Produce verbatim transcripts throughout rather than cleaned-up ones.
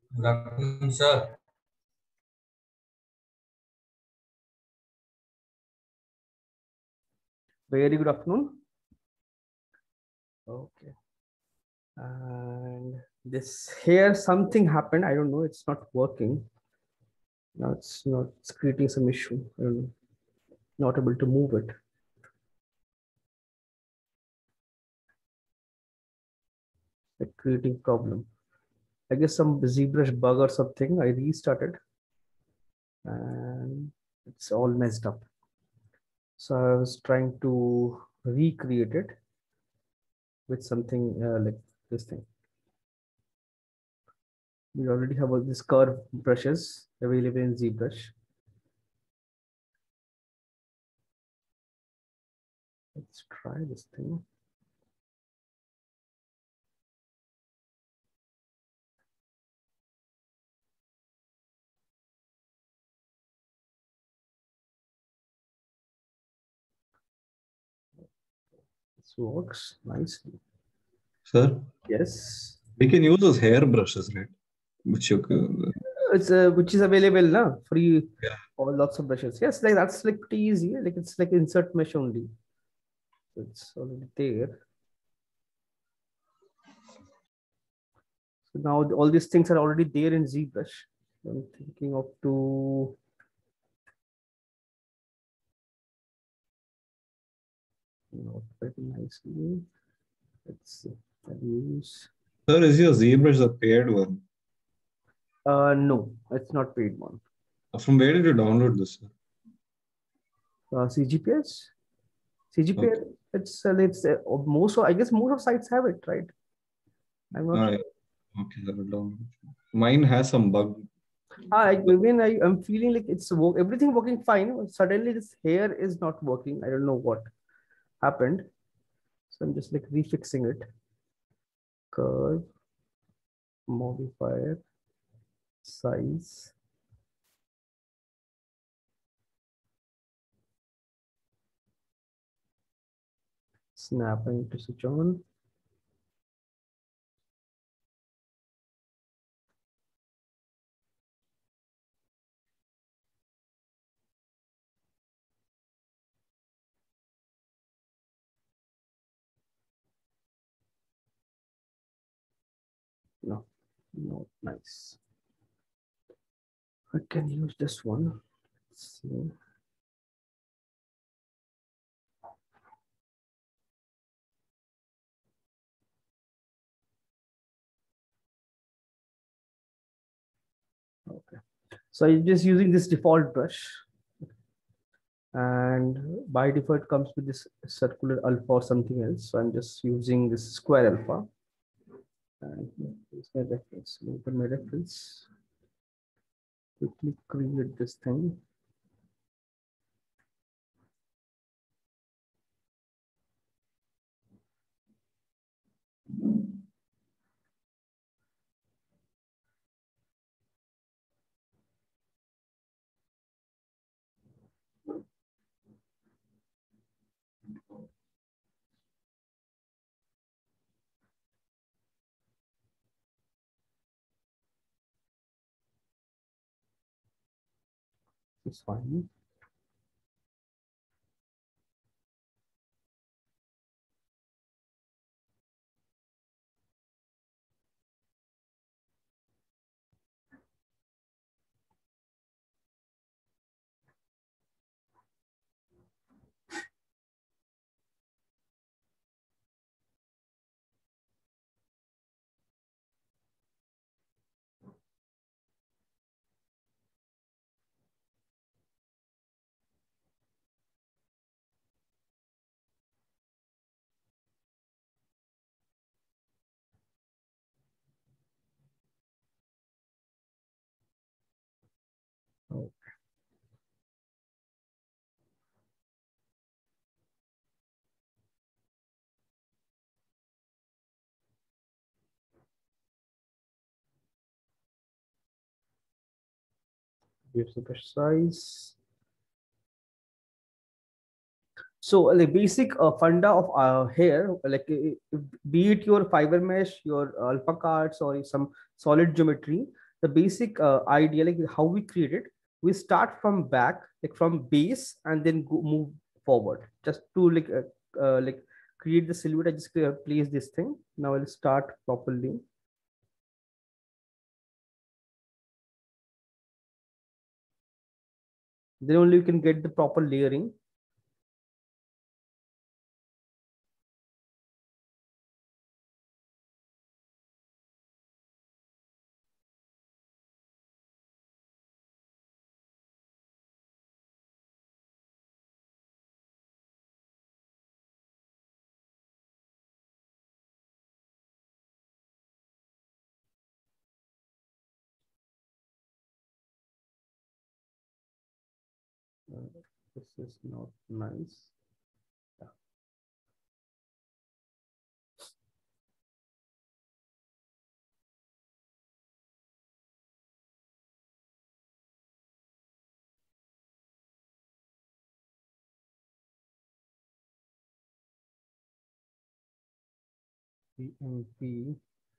Good afternoon, sir. Very good afternoon. Okay. And this here something happened. I don't know. It's not working. Now it's not. It's creating some issue. I don't know. Not able to move it. Like creating problem. I guess some ZBrush bug or something. I restarted, and it's all messed up. So I was trying to recreate it with something uh, like this thing. We already have all these curve brushes available in ZBrush. Let's try this thing. This works nicely. Sir? Yes. We can use those hair brushes, right? Which you can... It's uh, which is available now, free. Yeah. Or lots of brushes. Yes, like that's like pretty easy. Like it's like insert mesh only. So it's already there. So now all these things are already there in ZBrush. I'm thinking of to not very nicely. Let's see. Use. Sir, is your ZBrush the paid one? Uh, no, it's not paid one. From where did you download this? Sir? Uh, C G P S. C G P S. Okay. It's uh, it's uh, most. I guess most of sites have it, right? I'm not. Ah, sure. Yeah. Okay, I will download. Mine has some bug. I mean, I am feeling like it's work, everything working fine. Suddenly, this hair is not working. I don't know what happened. So I'm just like refixing it. Curve, modifier, size. Snap, I need to switch on. No, not nice. I can use this one. Let's see. Okay. So I'm just using this default brush. And by default comes with this circular alpha or something else. So I'm just using this square alpha. And here's my reference. Open my reference. Quickly create this thing. It's fine. Okay. Gives the brush size. So like basic uh, funda of uh, hair, like uh, be it your fiber mesh, your alpha cards, or some solid geometry, the basic uh, idea, like how we create it, we start from back, like from base, and then go, move forward, just to like uh, uh, like create the silhouette. I just uh, place this thing. Now I'll start properly. Then only you can get the proper layering. Uh, this is not nice. Yeah. P M P.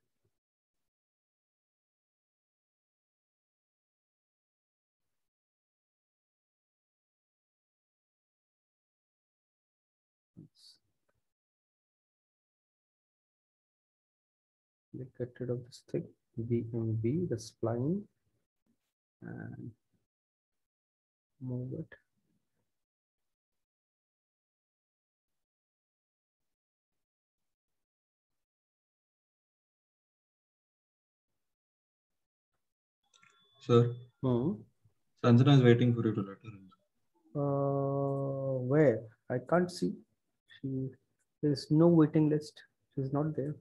Get rid of this thing. B M B, the spline, and move it. Sir, Hmm. Sanjana is waiting for you to let her in. Uh, where? I can't see. She, there's no waiting list. She's not there.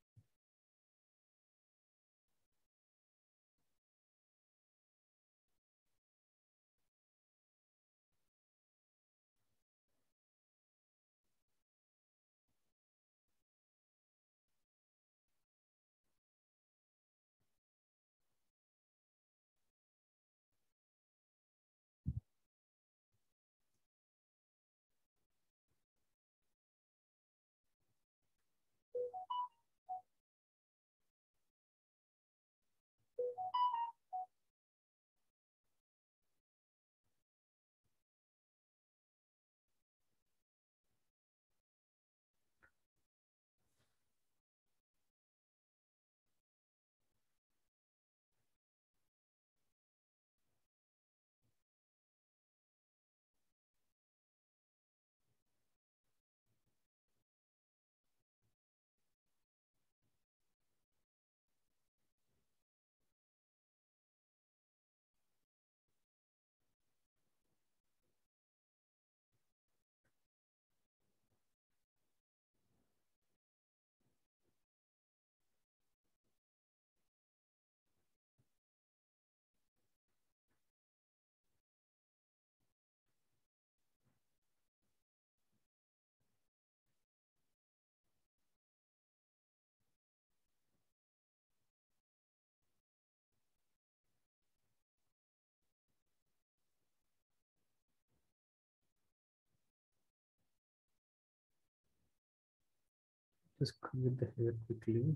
Just create the hair quickly.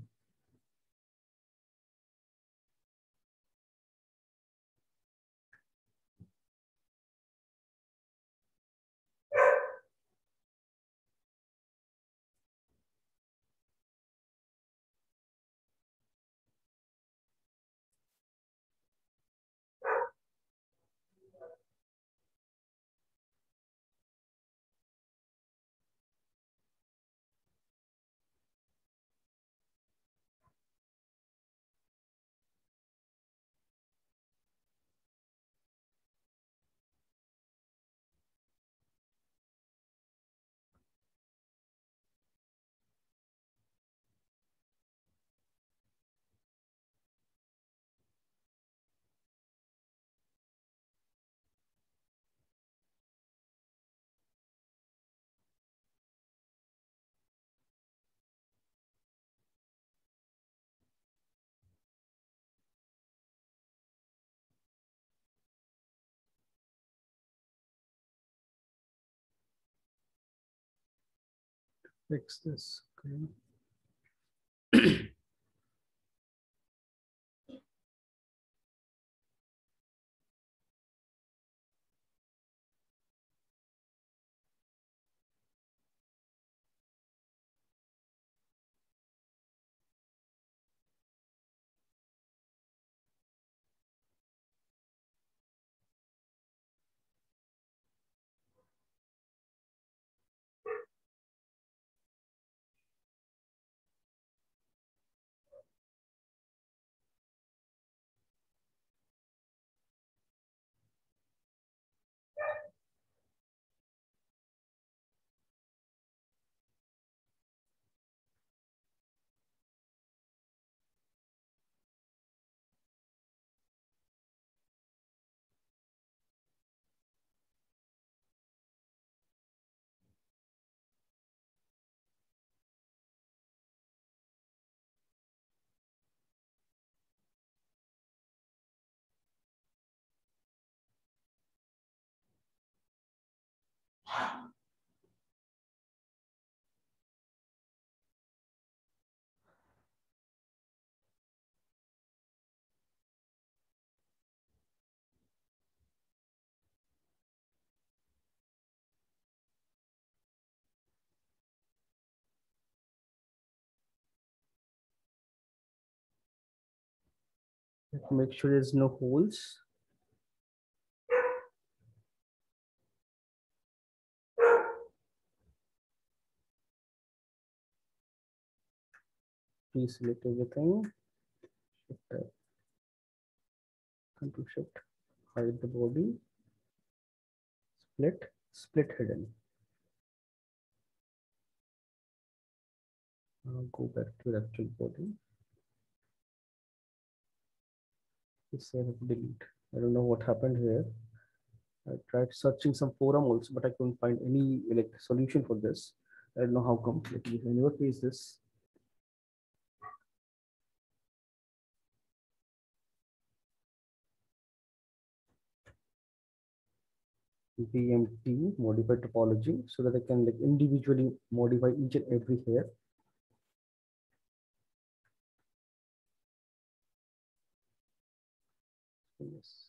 Fix this. Okay. Make sure there's no holes. Please select everything. Shift, control shift, hide the body. Split, split hidden. Uh, go back to the actual body. Say delete. I don't know what happened here. I tried searching some forum also, but I couldn't find any like solution for this. I don't know how come. Like, I never face this. B M T modify topology so that I can like individually modify each and every hair. Yes.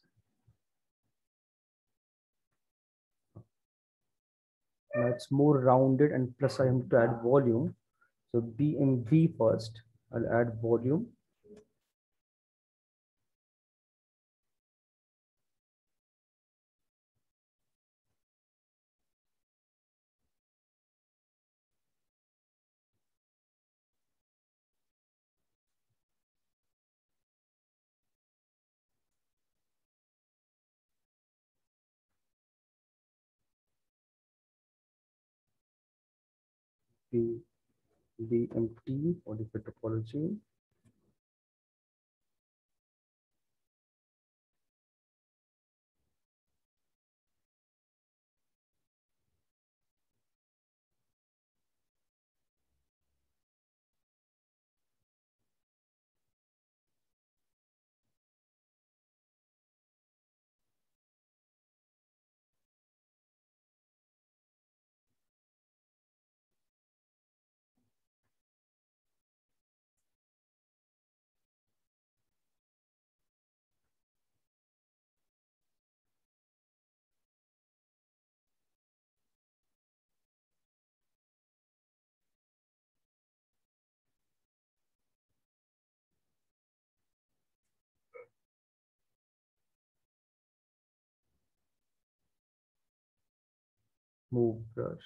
Now it's more rounded, and plus I have to add volume. So B M V first. I'll add volume. B M T modify topology. Move brush.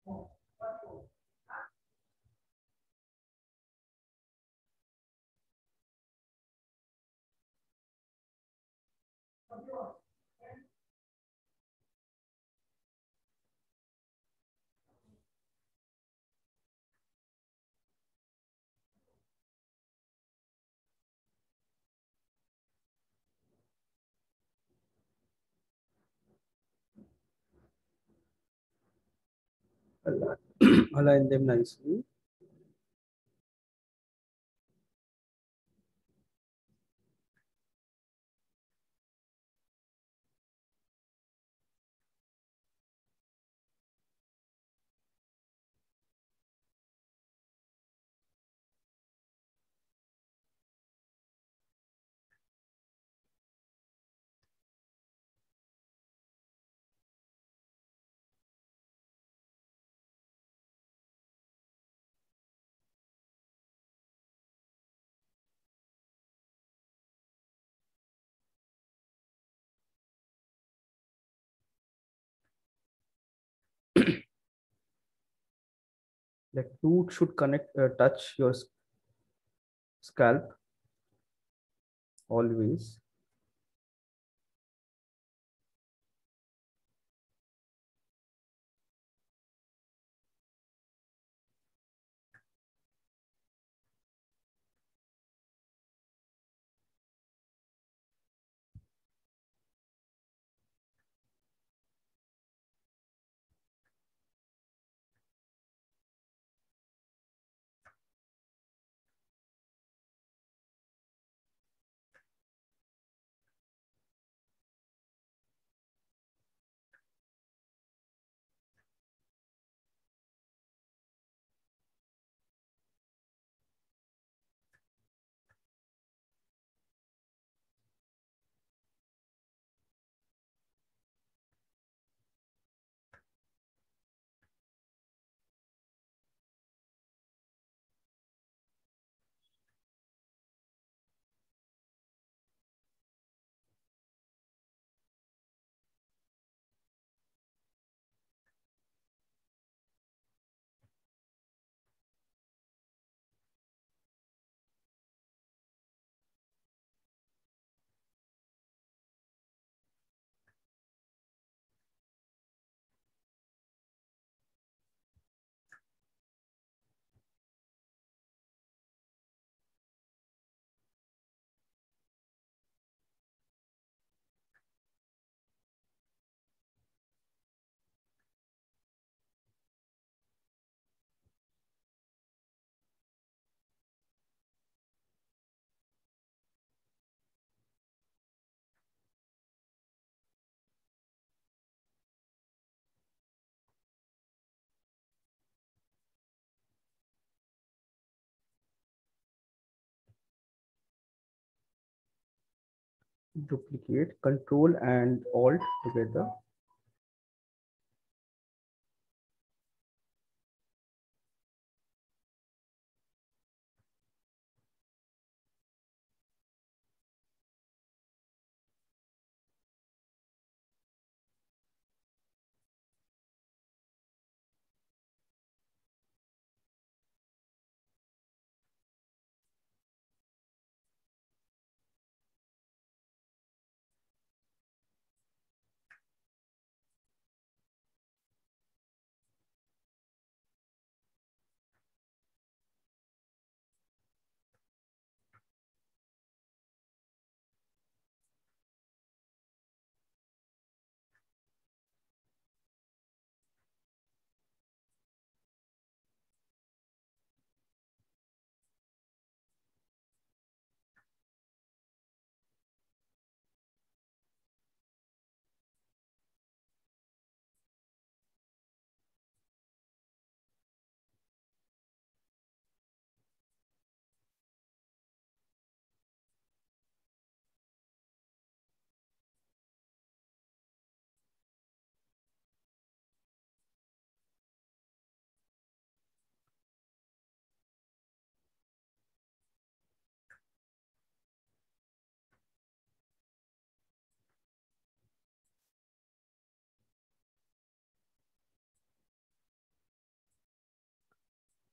Align, align them nicely. The root should connect, uh, touch your scalp always. Duplicate, Control and Alt together.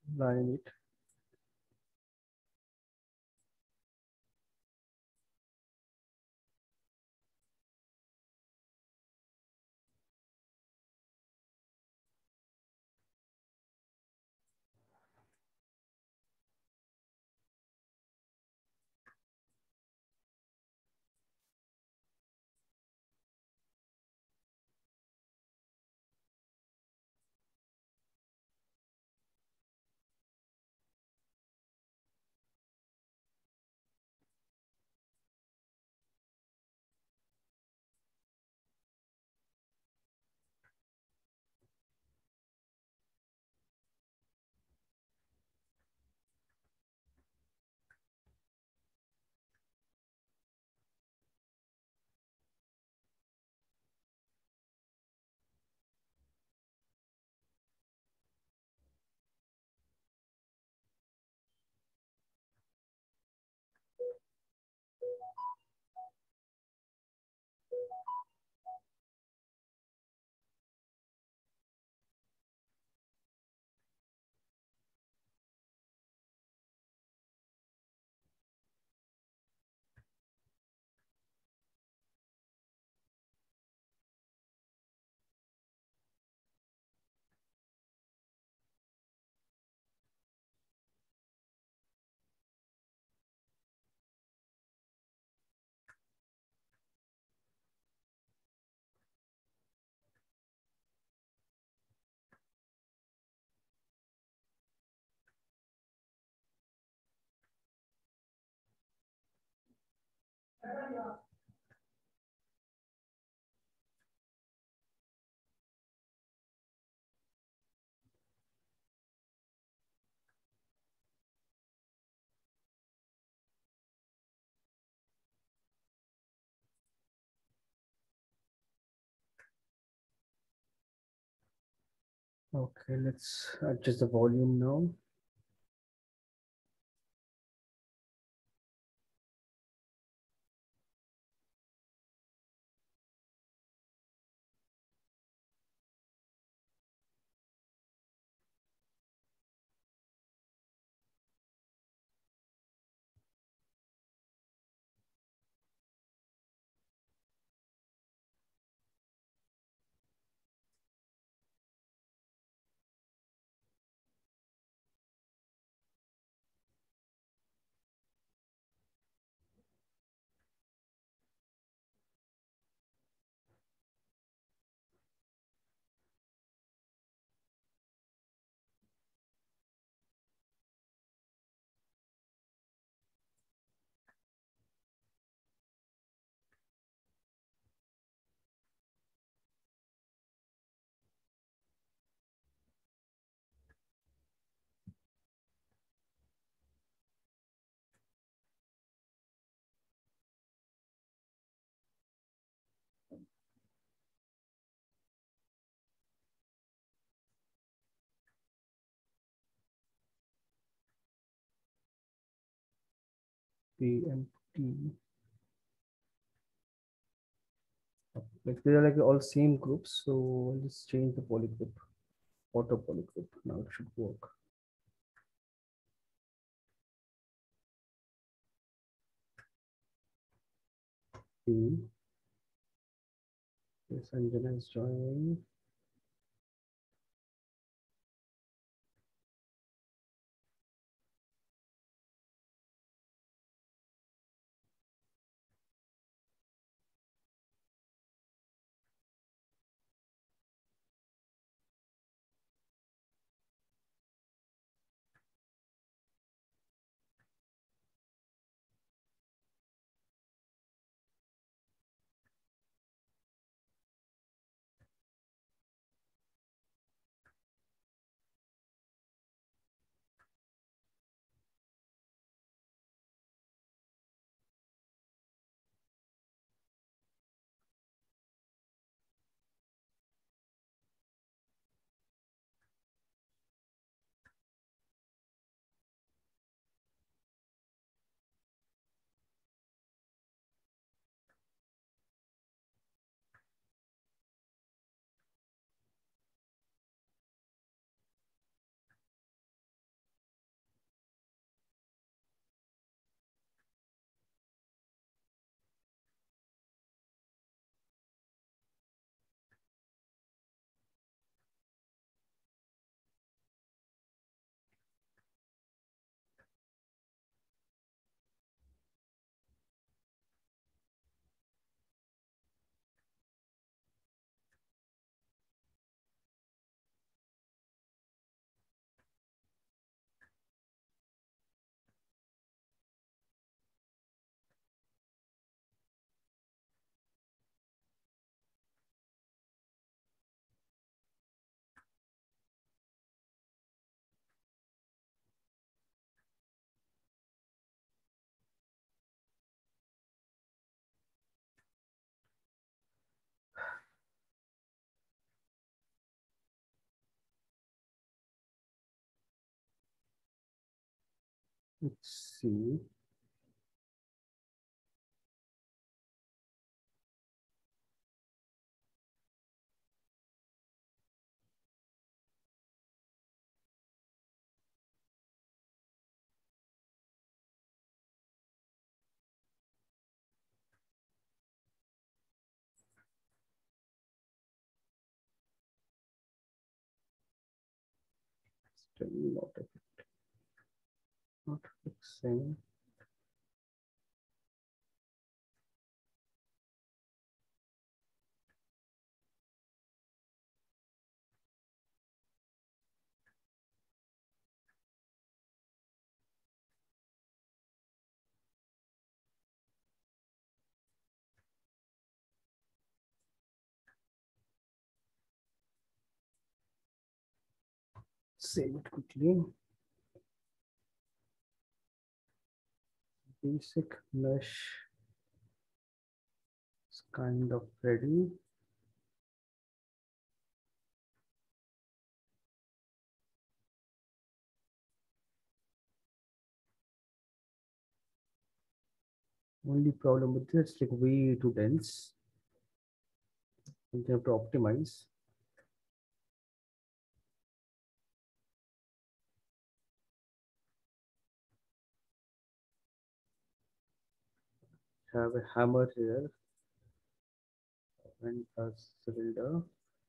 line it. Okay, let's adjust the volume now. P M T. Like they are like all same groups, so I'll just change the polygroup, auto polygroup. Now it should work. P. Yes, Anjana is joining. Let's see. Still not, not fixing. Save it quickly. Basic mesh is kind of ready. Only problem with this, it's like way too dense. You have to optimize. Have a hammer here and a cylinder.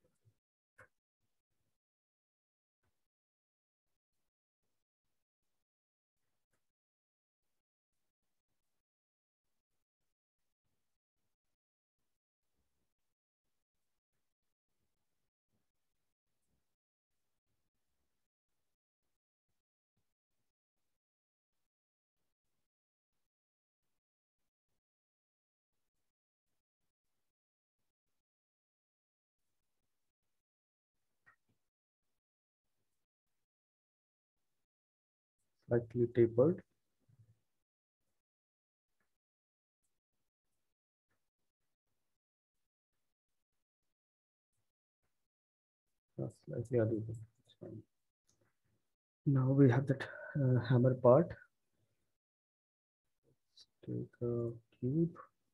Slightly tapered. Uh, Slightly uneven. It's fine. Now we have that uh, hammer part. Let's take a cube.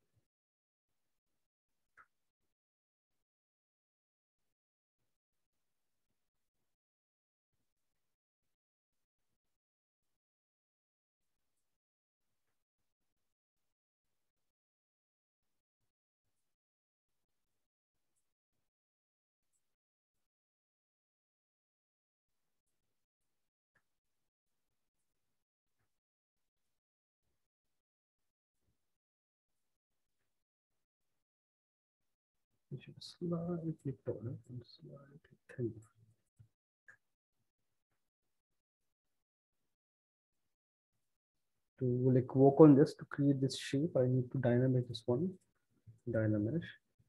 We should slightly taller and slightly thin. To like work on this to create this shape, I need to dynamic this one. Dynamesh.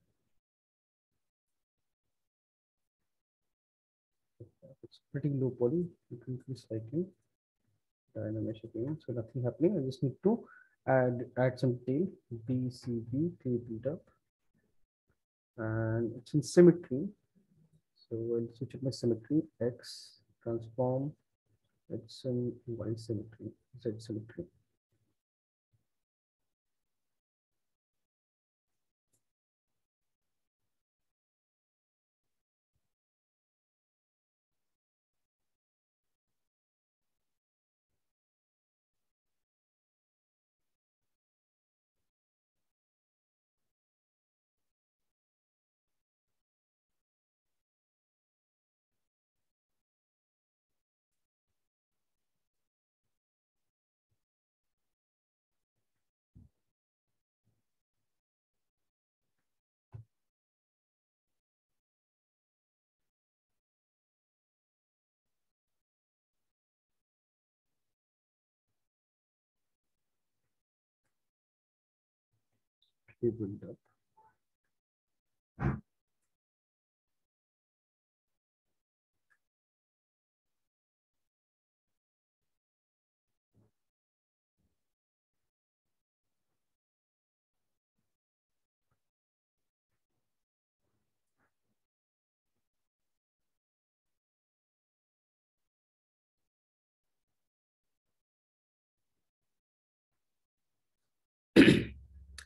It's pretty low poly. You can increase slightly. Dynamesh again. So nothing happening. I just need to add add some tail. B C B tape it up. And it's in symmetry. So I'll switch up my symmetry. X transform. It's in Y symmetry. Z symmetry. Build up.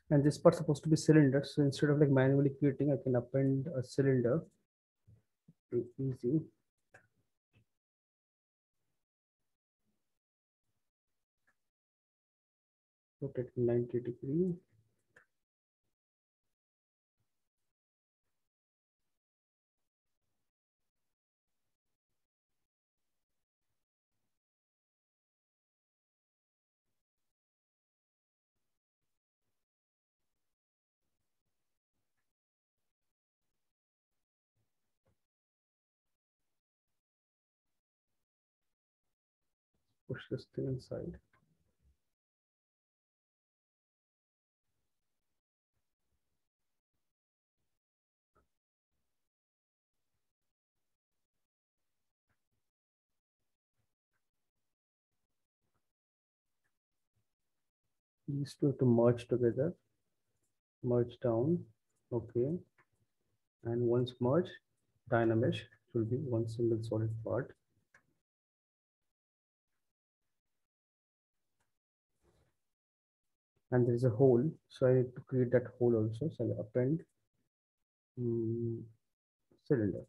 And this part supposed to be cylinder. So instead of like manually creating, I can append a cylinder. Easy. Rotate ninety degree. Push this thing inside. These two have to merge together. Merge down. Okay. And once merged, Dynamesh will be one single solid part. And there is a hole, so I need to create that hole also. So I'll append um, cylinder.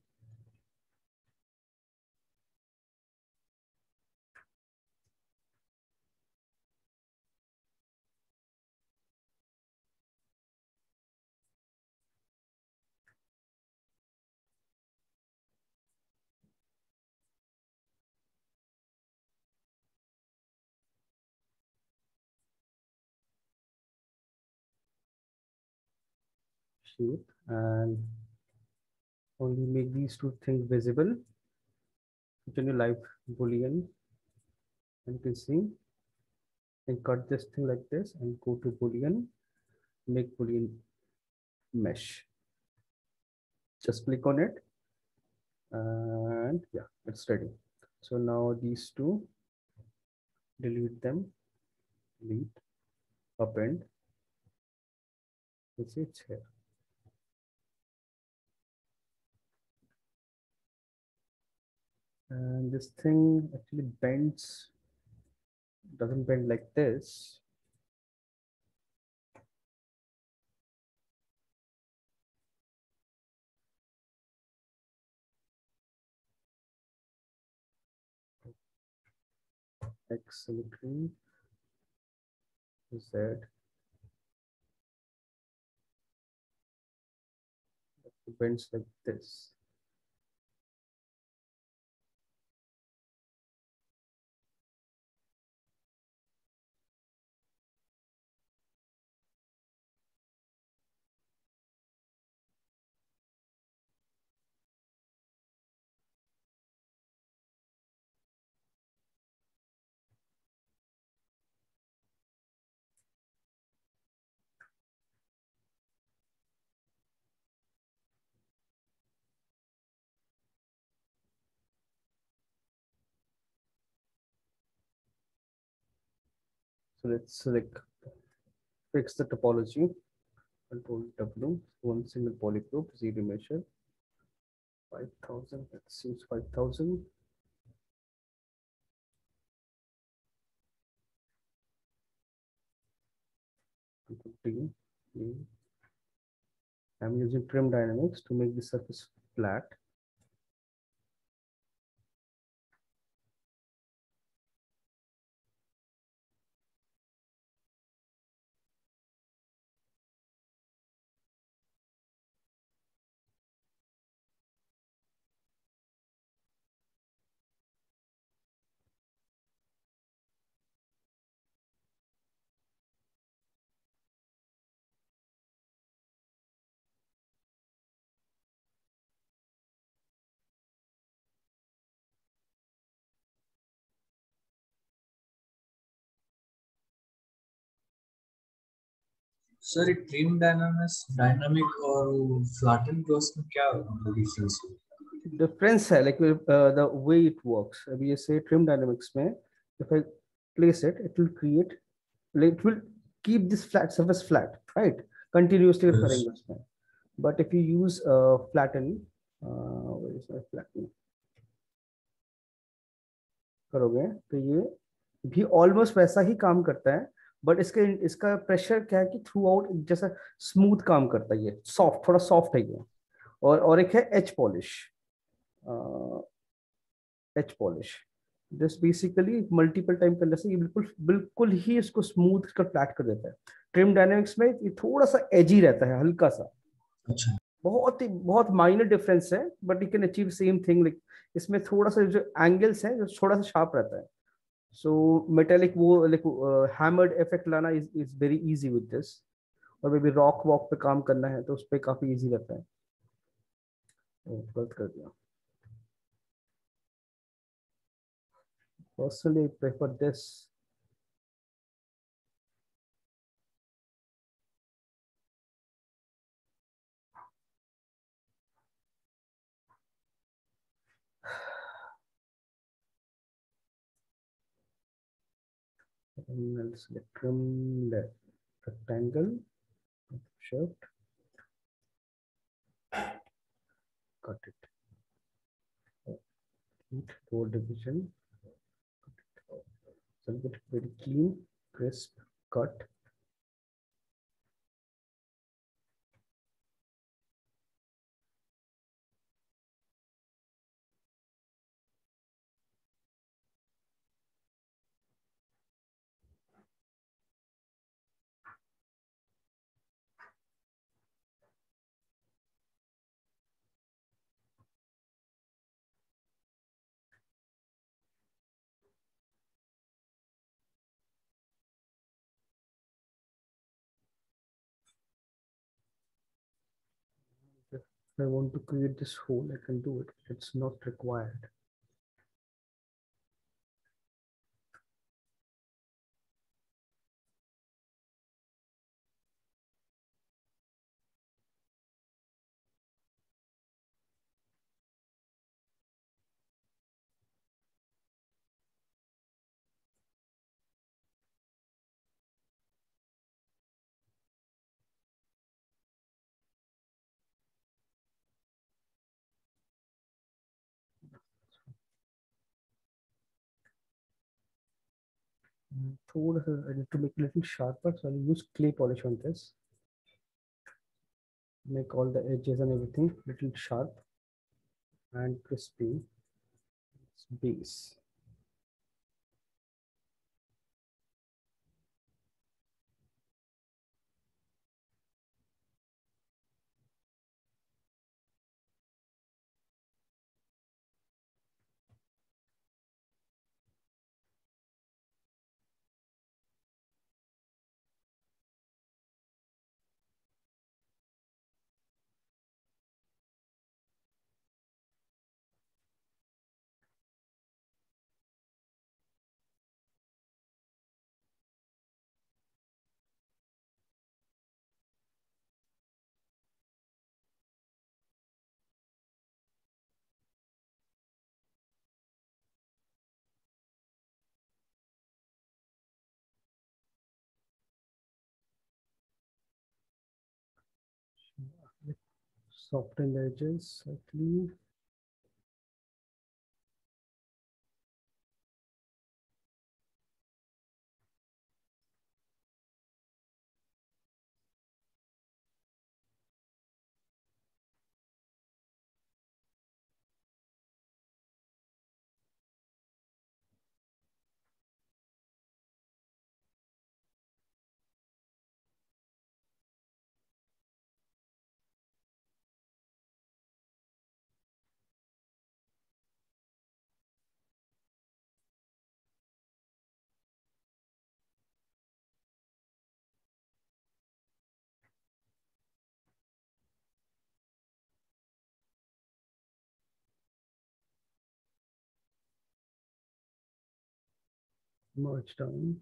Shape and only make these two things visible. Put in your live boolean, and you can see and cut this thing like this and go to boolean, make boolean mesh. Just click on it, and yeah, it's ready. So now these two, delete them, delete, append. You see it's here. And this thing actually bends, doesn't bend like this. X symmetry, Z, it bends like this. So let's select, fix the topology. Control W, one single polyprobe, zero measure, five thousand. Let's use five thousand. D. I'm using trim dynamics to make the surface flat. Sir trim dynamics dynamic और flatten cross में क्या difference है? Difference है like uh, the way it works. अभी जैसे trim dynamics में if I place it, it will create, like it will keep this flat surface flat, right? Continuously Yes. करेंगे उसमें. But if you use uh, flatten, uh, where is my flatten? करोगे तो ये भी almost वैसा ही काम करता है, बट इसके इसका प्रेशर क्या है कि थ्रू आउट जैसा स्मूथ काम करता है, ये सॉफ्ट, थोड़ा सॉफ्ट है ये। और और एक है H polish. H polish this basically multiple time करने से ये बिल्कुल बिल्कुल ही इसको स्मूथ कर फ्लैट कर देता है। ट्रिम डायनेमिक्स में ये थोड़ा सा एजी रहता है, हल्का सा, अच्छा। बहुत ही बहुत माइनर डिफरेंस है, but you can achieve same thing. Like इसमें थोड़ा सा जो एंगल्स है जो थोड़ा सा शार्प रहता है। सो मेटेलिक वो लाइक हैमर्ड इफेक्ट लाना is is very easy with this. और मे बी रॉक वॉक पे काम करना है तो उस पर काफी इजी रहता है। गलत कर दिया। Personally prefer this. select trim left rectangle, shift, cut it. Heat row division. So get it very clean, crisp cut. If I want to create this hole, I can do it. It's not required. Through I need to make it a little sharper, so I'll use clay polish on this. Make all the edges and everything little sharp and crispy. Base. Soften the edges slightly. Merge down.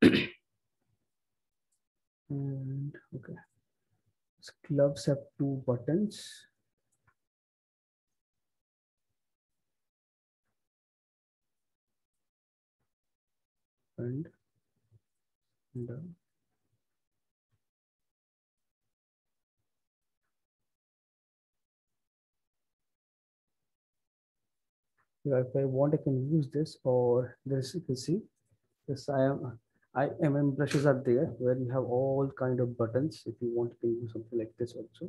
And okay, so gloves have two buttons. And, and uh, yeah, if I want, I can use this, or this you can see this. I am I M M brushes are there where you have all kind of buttons. If you want, you can do something like this also.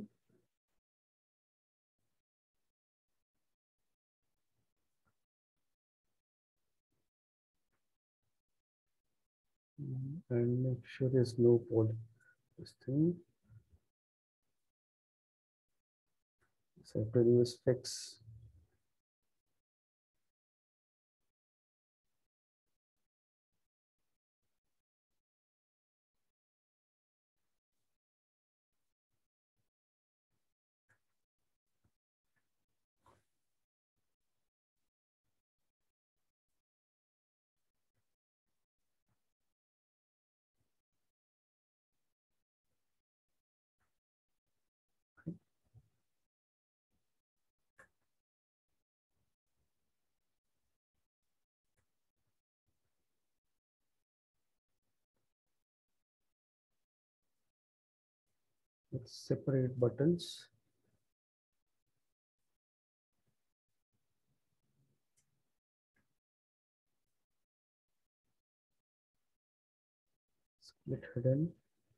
Mm, and make sure there's no poly. This thing. So to do is fix. Let's separate buttons. Split hidden.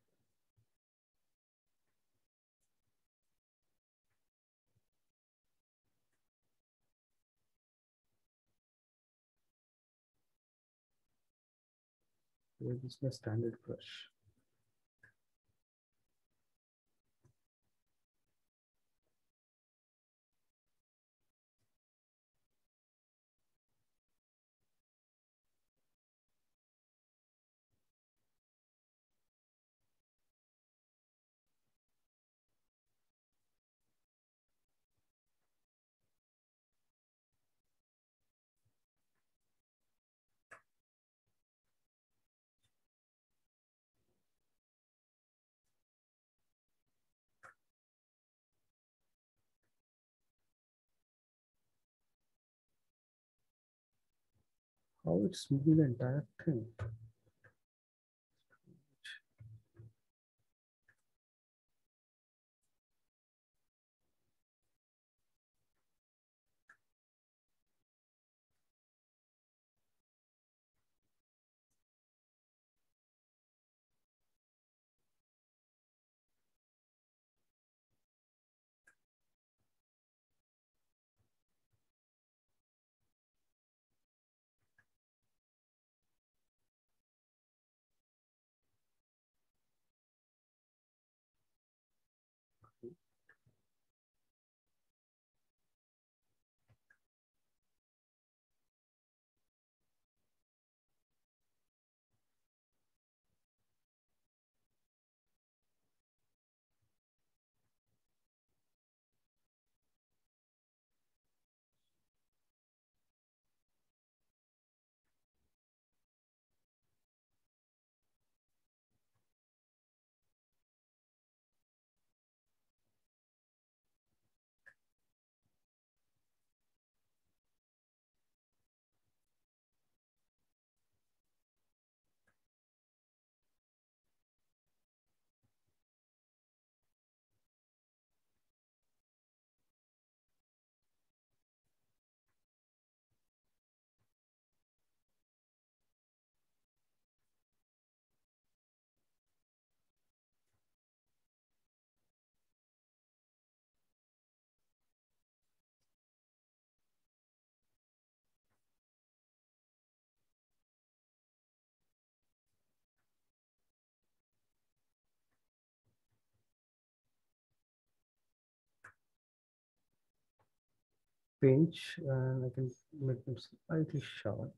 This is my standard brush. How it's moving the entire thing. Pinch, and I can make them slightly sharp.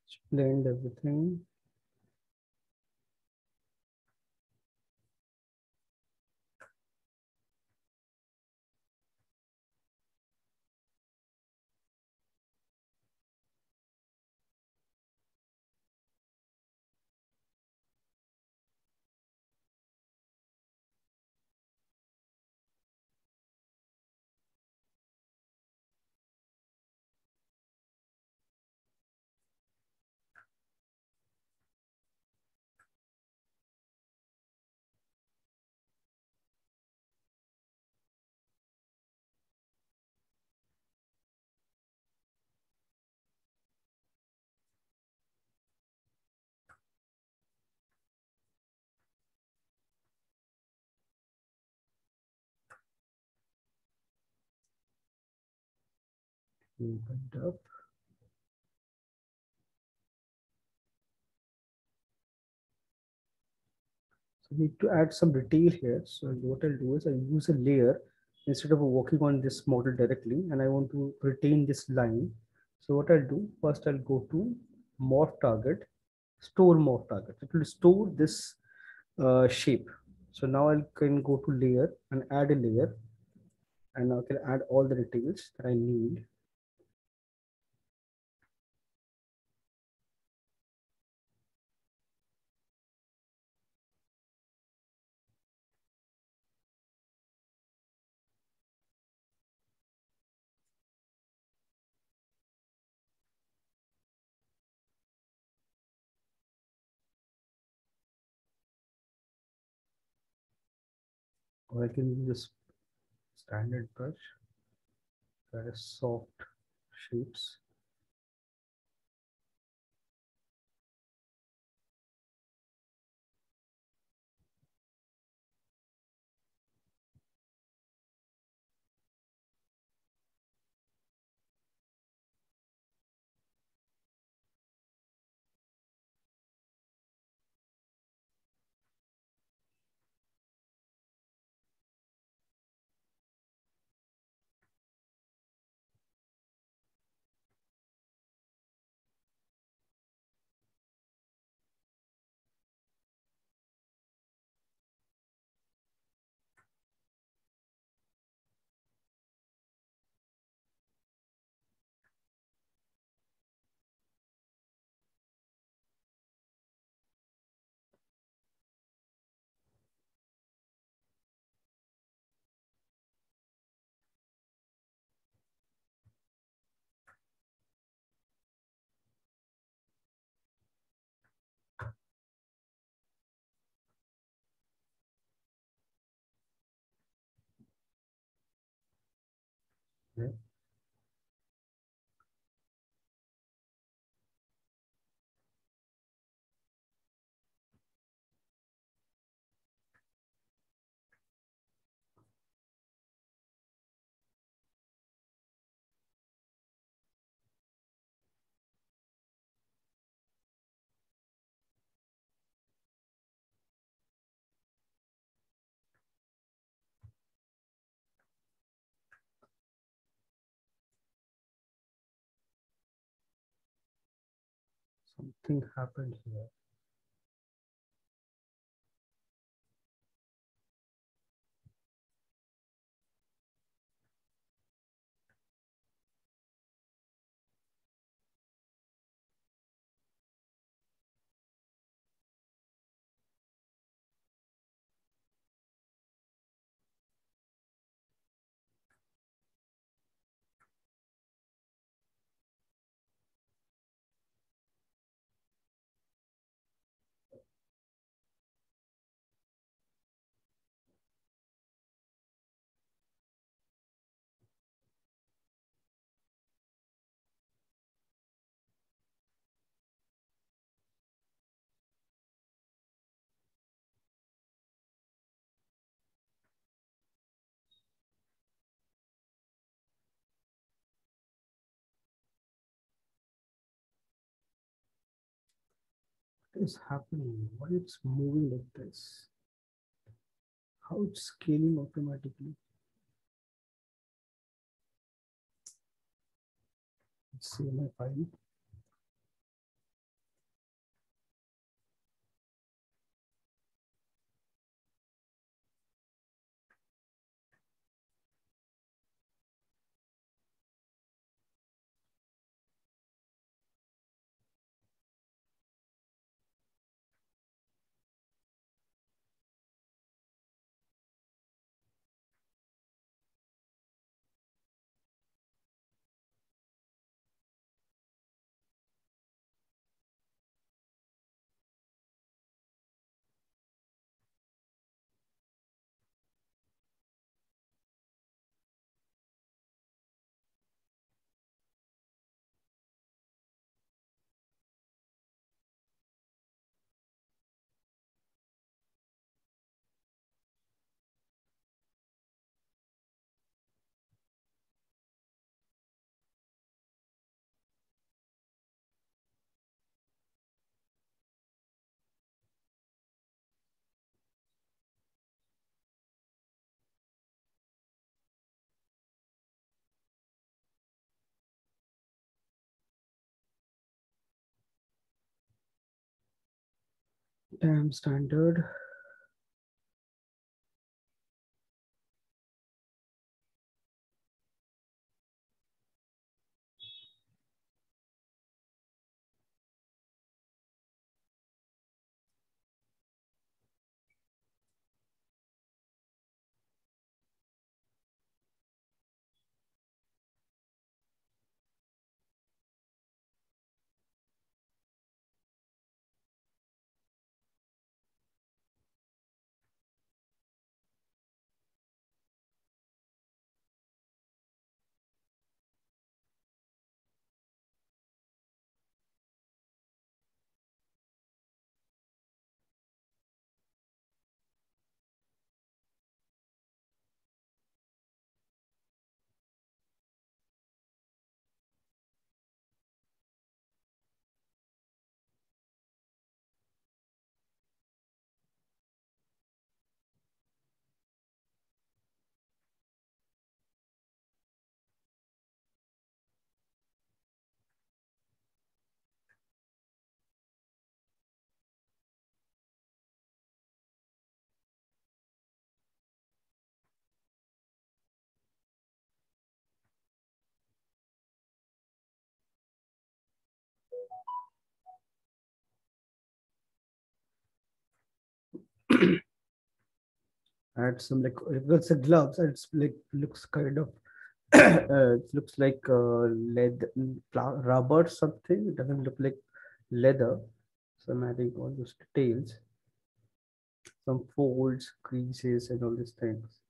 blend everything. Open it up. So we need to add some detail here. So what I'll do is I use a layer instead of working on this model directly, and I want to retain this line. So what I'll do, first I'll go to morph target, store morph target. It will store this uh, shape. So now I can go to layer and add a layer, and I can add all the details that I need. Or I can use this standard brush that is soft shapes. Yeah. Something happened here. What is happening? Why it's moving like this? How it's scaling automatically? Let's see my file. Damn standard. Add some like if it's a gloves, it's like looks kind of uh, it looks like uh, lead pla- rubber something. It doesn't look like leather. So I'm adding all those details, some folds, creases, and all these things.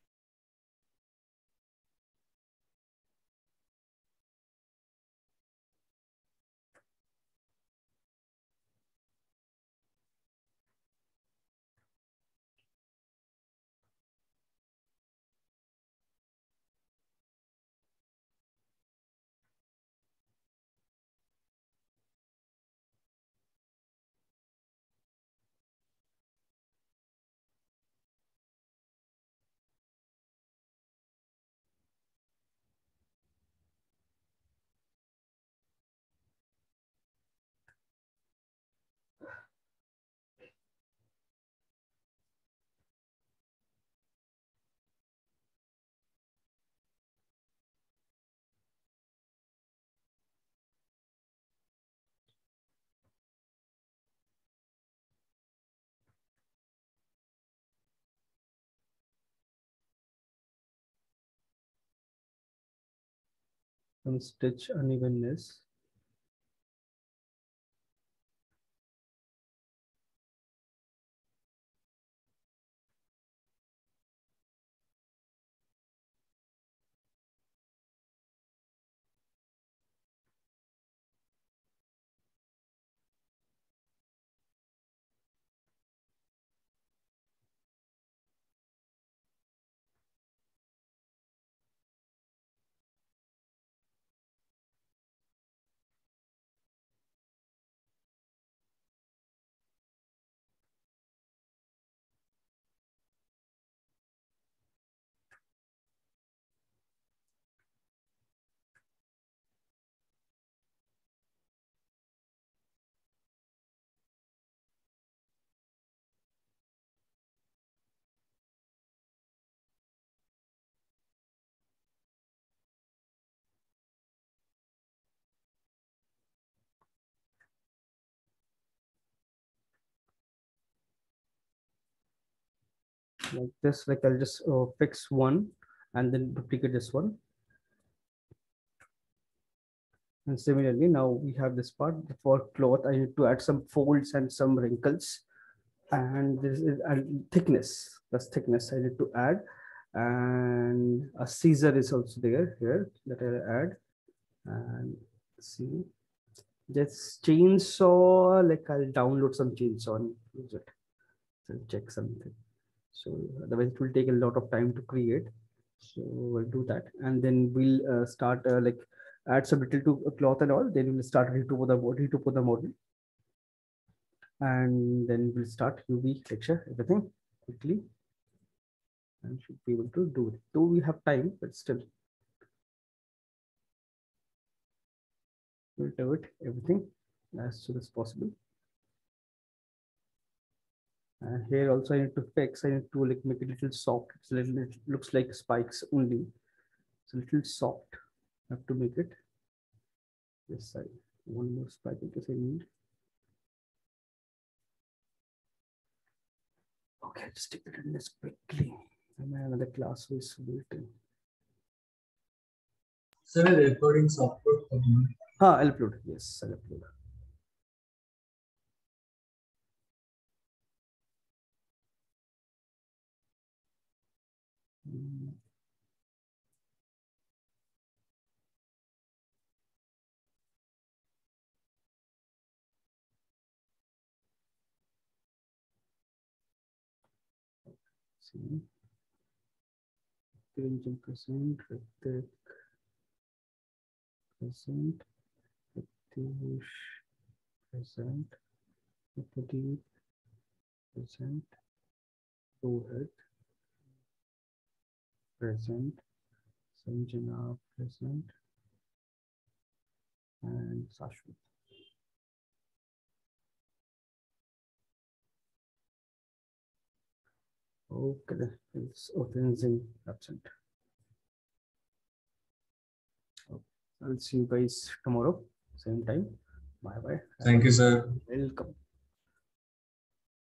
Some stitch unevenness. Like this, like I'll just uh, fix one and then duplicate this one. And similarly, now we have this part for cloth. I need to add some folds and some wrinkles. And this is and thickness. That's thickness I need to add. And a scissor is also there here that I add. And see, this chainsaw, like I'll download some chainsaw and use it. So check something. So otherwise it will take a lot of time to create. So we'll do that, and then we'll uh, start uh, like add some little to cloth and all. Then we'll start ready to put the ready to put the model, and then we'll start U V texture everything quickly, and should be able to do it. Though we have time, but still we'll do it everything as soon as possible. And here also I need to fix, I need to like make it a little soft. It's a little, it looks like spikes only. It's a little soft. I have to make it this side. One more spike because I need. Okay, just take it in this quickly. And another class is built in. Sir, the recording software for you. Ah, I'll upload. Yes, I'll upload. Mm. See, Range present, Ritik present, Ritish present, Pradeep present, Rohit present, Sanjana present, and Sashwat. Okay, it's Otenzing absent. Okay. I'll see you guys tomorrow, same time. Bye bye. Thank you, sir. Welcome.